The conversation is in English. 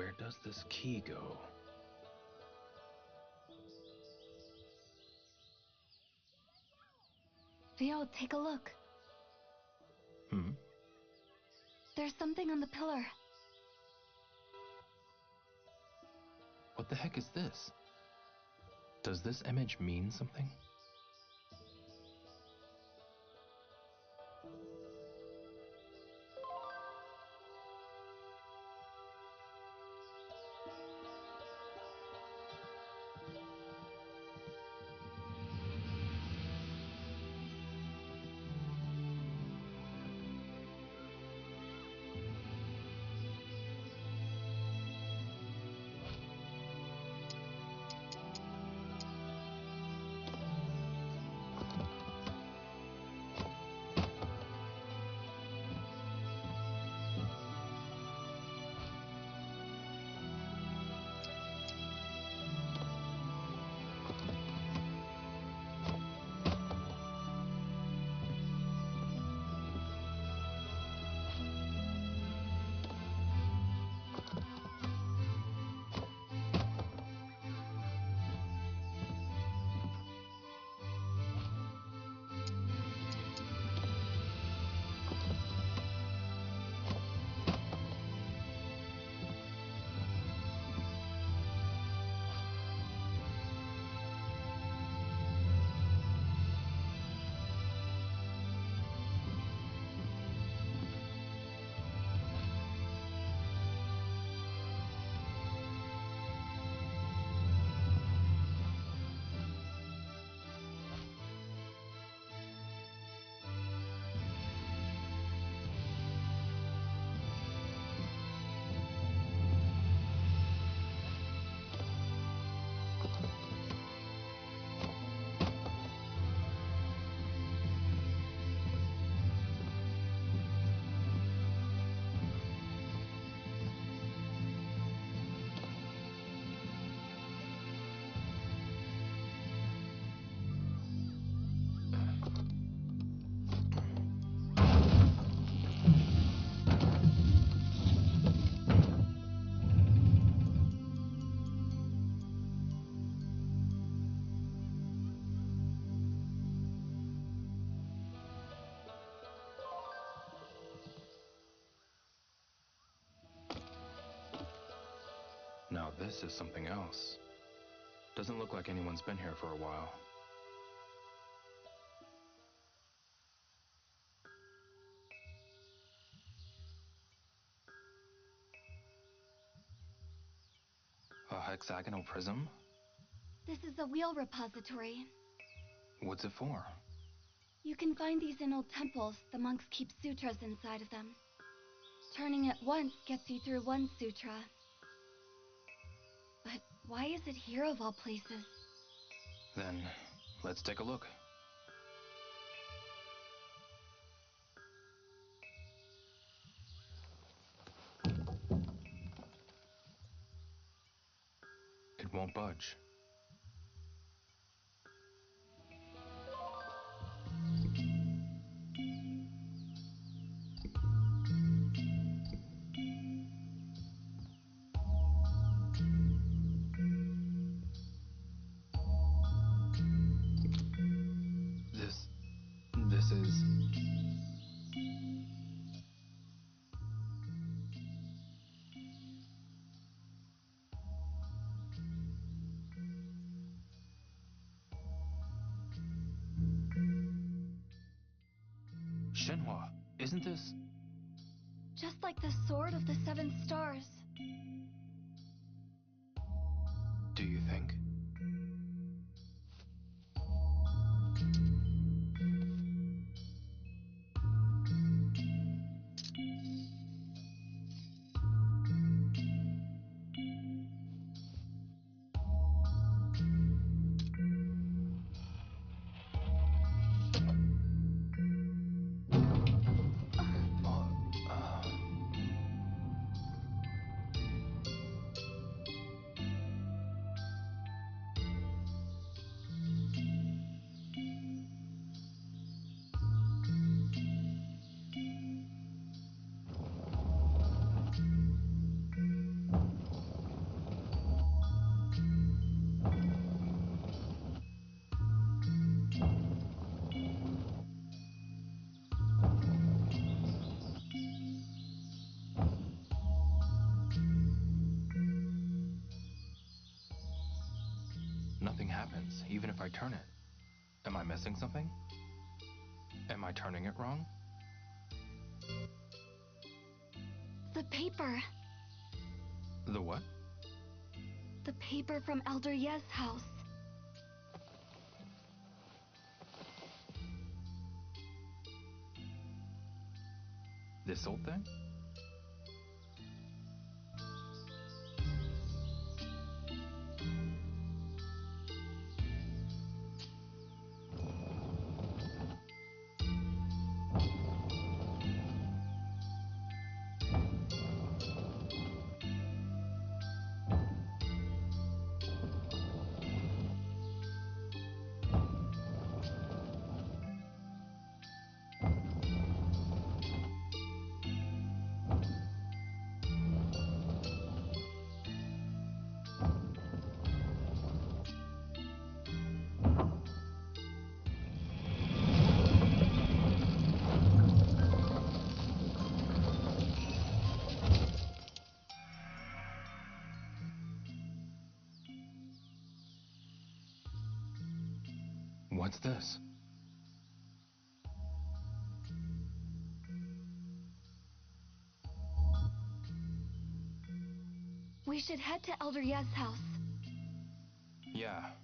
where does this key go? Theo, take a look. There's something on the pillar. What the heck is this? Does this image mean something? Now this is something else. Doesn't look like anyone's been here for a while. A hexagonal prism? This is a wheel repository. What's it for? You can find these in old temples. The monks keep sutras inside of them. Turning it once gets you through one sutra. But why is it here of all places? Then, let's take a look. It won't budge. This is... Shenhua, isn't this... Just like the sword of the 7 stars. Do you think? happens, even if I turn it. Am I missing something? Am I turning it wrong? The paper. The what? The paper from Elder Ye's house. This old thing? What's this? We should head to Elder Ye's house. Yeah,